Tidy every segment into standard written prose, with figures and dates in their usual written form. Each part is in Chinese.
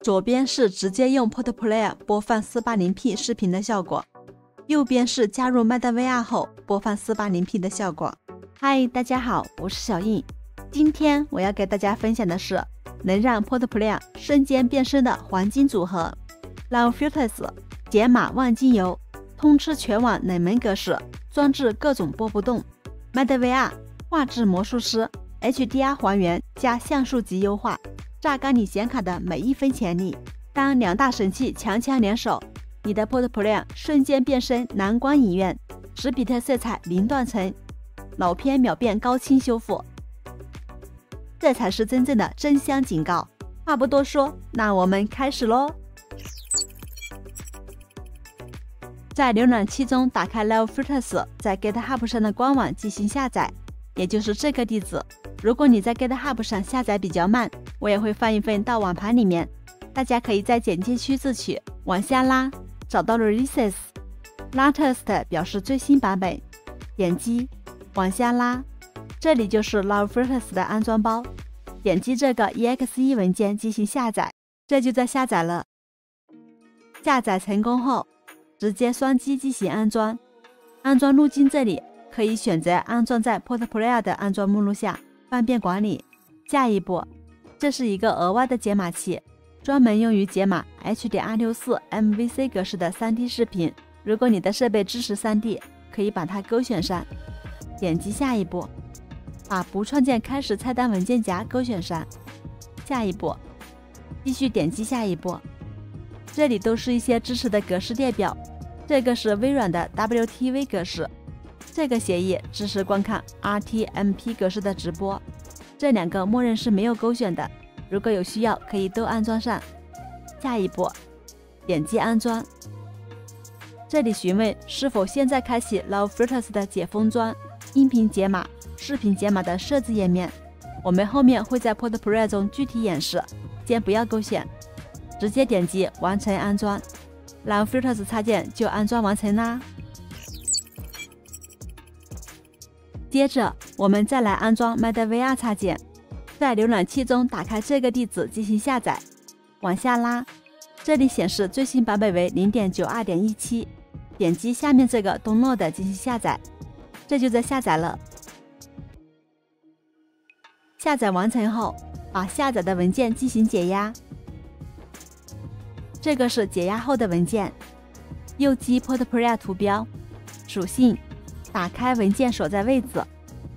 左边是直接用 PortPlayer 播放 480p 视频的效果，右边是加入 MetaVR 后播放 480p 的效果。嗨，大家好，我是小印。今天我要给大家分享的是能让 PortPlayer 瞬间变身的黄金组合 Low Filters 解码万金油，通吃全网冷门格式，装置各种波不动。MetaVR 画质魔术师 HDR 还原加像素级优化，榨干你显卡的每一分潜力。当两大神器强强联手，你的 PortPlayer 瞬间变身蓝光影院，10比特色彩零断层，老片秒变高清修复，这才是真正的真香警告。话不多说，那我们开始咯。在浏览器中打开 Low Filters， 在 GitHub 上的官网进行下载，也就是这个地址。如果你在 GitHub 上下载比较慢，我也会放一份到网盘里面，大家可以在简介区自取。往下拉，找到 Releases， Latest 表示最新版本，点击往下拉，这里就是 Low Filters 的安装包，点击这个 exe 文件进行下载，这就在下载了。下载成功后，直接双击进行安装。安装路径这里可以选择安装在 PortPlayer 的安装目录下，方便管理。下一步，这是一个额外的解码器，专门用于解码 H.264 MVC 格式的 3D 视频。如果你的设备支持 3D， 可以把它勾选上。点击下一步，把不创建开始菜单文件夹勾选上。下一步，继续点击下一步。这里都是一些支持的格式列表，这个是微软的 WTV 格式，这个协议支持观看 RTMP 格式的直播，这两个默认是没有勾选的，如果有需要可以都安装上。下一步，点击安装，这里询问是否现在开启 Low Filters 的解封装、音频解码、视频解码的设置页面，我们后面会在 PortPlayer 中具体演示，先不要勾选，直接点击完成安装， Low Filters 插件就安装完成啦。接着我们再来安装 MetaVR 插件，在浏览器中打开这个地址进行下载，往下拉，这里显示最新版本为 0.92.17， 点击下面这个 Download 进行下载，这就在下载了。下载完成后，把下载的文件进行解压，这个是解压后的文件。右击 PortPlayer 图标，属性，打开文件所在位置，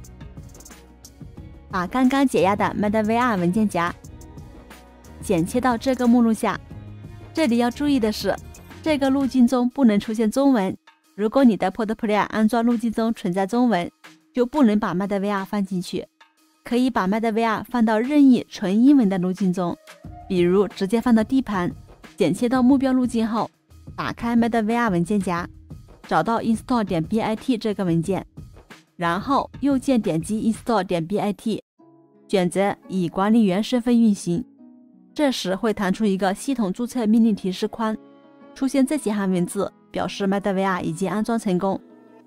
把刚刚解压的 MetaVR 文件夹剪切到这个目录下。这里要注意的是，这个路径中不能出现中文，如果你的 PortPlayer 安装路径中存在中文，就不能把 MetaVR 放进去。可以把 MetaVR 放到任意纯英文的路径中，比如直接放到 D 盘，剪切到目标路径后，打开 MetaVR 文件夹，找到 install.bit 这个文件，然后右键点击 install.bit， 选择以管理员身份运行。这时会弹出一个系统注册命令提示框，出现这几行文字，表示 MetaVR 已经安装成功。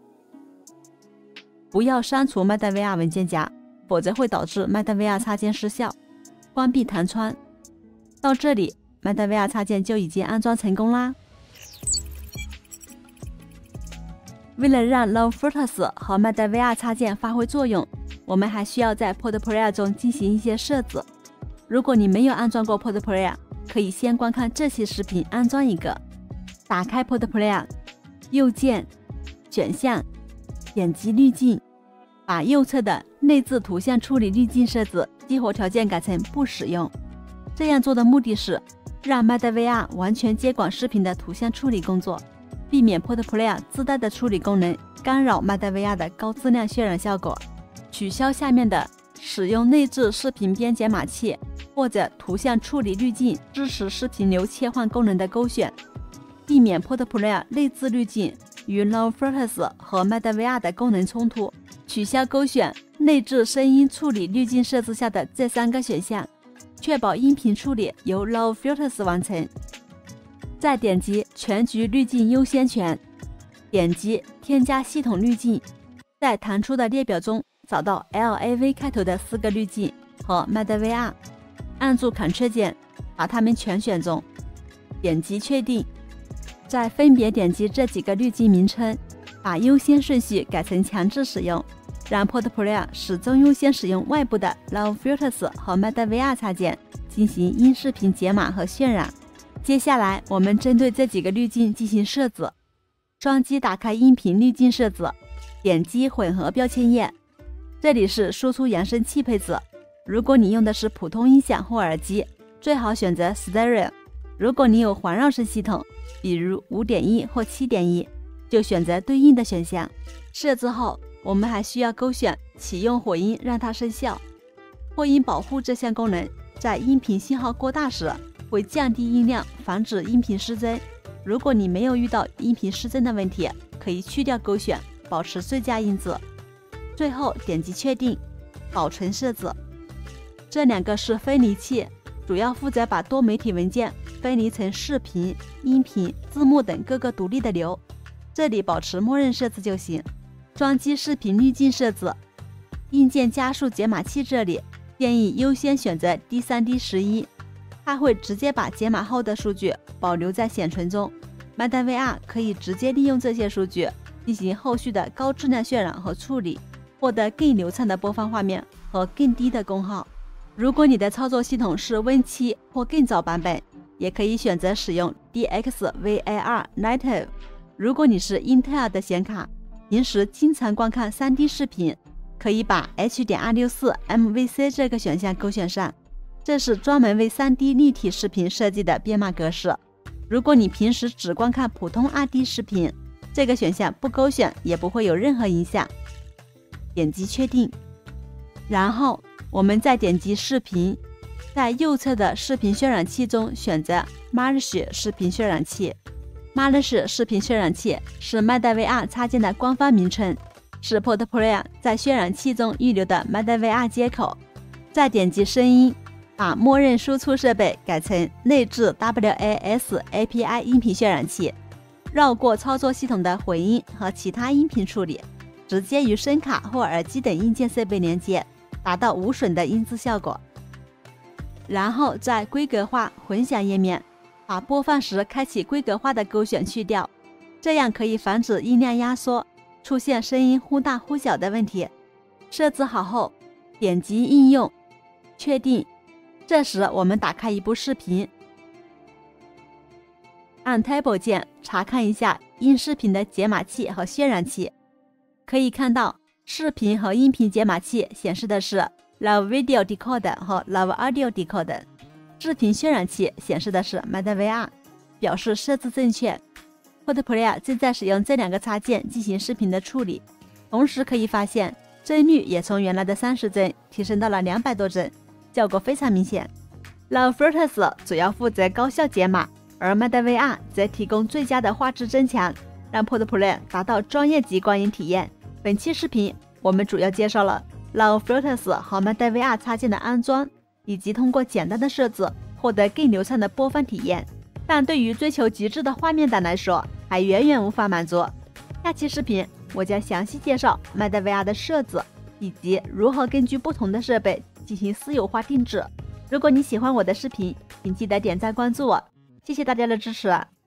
不要删除 MetaVR 文件夹，否则会导致 MetaVR 插件失效。关闭弹窗。到这里 MetaVR 插件就已经安装成功啦。为了让 Low Filters 和 MetaVR 插件发挥作用，我们还需要在 PortPlayer 中进行一些设置。如果你没有安装过 PortPlayer， 可以先观看这期视频安装一个。打开 PortPlayer， 右键选项，点击滤镜，把右侧的内置图像处理滤镜设置激活条件改成不使用。这样做的目的是让 MetaVR 完全接管视频的图像处理工作，避免 PortPlayer 自带的处理功能干扰 MetaVR 的高质量渲染效果。取消下面的使用内置视频编解码器或者图像处理滤镜支持视频流切换功能的勾选，避免 PortPlayer 内置滤镜与 Low Filters 和 MetaVR 的功能冲突。取消勾选内置声音处理滤镜设置下的这3个选项，确保音频处理由 Low Filters 完成。再点击全局滤镜优先权，点击添加系统滤镜，在弹出的列表中找到 LAV 开头的4个滤镜和 MetaVR， 按住 Ctrl 键把它们全选中，点击确定，再分别点击这几个滤镜名称，把优先顺序改成强制使用，让 Portplayer 始终优先使用外部的 Love Filters 和 MetaVR 插件进行音视频解码和渲染。接下来我们针对这几个滤镜进行设置。双击打开音频滤镜设置，点击混合标签页，这里是输出扬声器配置。如果你用的是普通音响或耳机，最好选择 Stereo。如果你有环绕声系统，比如 5.1 或 7.1， 就选择对应的选项。设置后，我们还需要勾选启用混音让它生效。破音保护这项功能在音频信号过大时会降低音量，防止音频失真。如果你没有遇到音频失真的问题，可以去掉勾选，保持最佳音质。最后点击确定，保存设置。这两个是分离器，主要负责把多媒体文件分离成视频、音频、字幕等各个独立的流，这里保持默认设置就行。装机视频滤镜设置，硬件加速解码器这里建议优先选择 D3D11， 它会直接把解码后的数据保留在显存中。MetaVR 可以直接利用这些数据进行后续的高质量渲染和处理，获得更流畅的播放画面和更低的功耗。如果你的操作系统是 Win7 或更早版本，也可以选择使用 DXVAR Native。 如果你是英特尔的显卡，平时经常观看 3D 视频，可以把 H.264 MVC 这个选项勾选上，这是专门为 3D 立体视频设计的编码格式。如果你平时只观看普通 2D 视频，这个选项不勾选也不会有任何影响。点击确定，然后我们再点击视频，在右侧的视频渲染器中选择 Marsh 视频渲染器。Marsh 视频渲染器是 MetaVR 插件的官方名称，是 Portplayer 在渲染器中预留的 MetaVR 接口。再点击声音，把默认输出设备改成内置 WAS API 音频渲染器，绕过操作系统的混音和其他音频处理，直接与声卡或耳机等硬件设备连接，达到无损的音质效果。然后在规格化混响页面，把播放时开启规格化的勾选去掉，这样可以防止音量压缩，出现声音忽大忽小的问题。设置好后，点击应用，确定。这时我们打开一部视频，按 Table 键查看一下音视频的解码器和渲染器。可以看到视频和音频解码器显示的是 Love Video Decoder 和 Love Audio Decoder， 视频渲染器显示的是 MetaVR， 表示设置正确。Portplayer 正在使用这两个插件进行视频的处理，同时可以发现帧率也从原来的30帧提升到了200多帧，效果非常明显。Love Filters 主要负责高效解码，而 MetaVR 则提供最佳的画质增强，让 Portplayer 达到专业级观影体验。本期视频我们主要介绍了 Love Filters 和 MetaVR 插件的安装，以及通过简单的设置获得更流畅的播放体验。但对于追求极致的画面感来说，还远远无法满足。下期视频我将详细介绍 MetaVR 的设置，以及如何根据不同的设备进行私有化定制。如果你喜欢我的视频，请记得点赞关注我，谢谢大家的支持。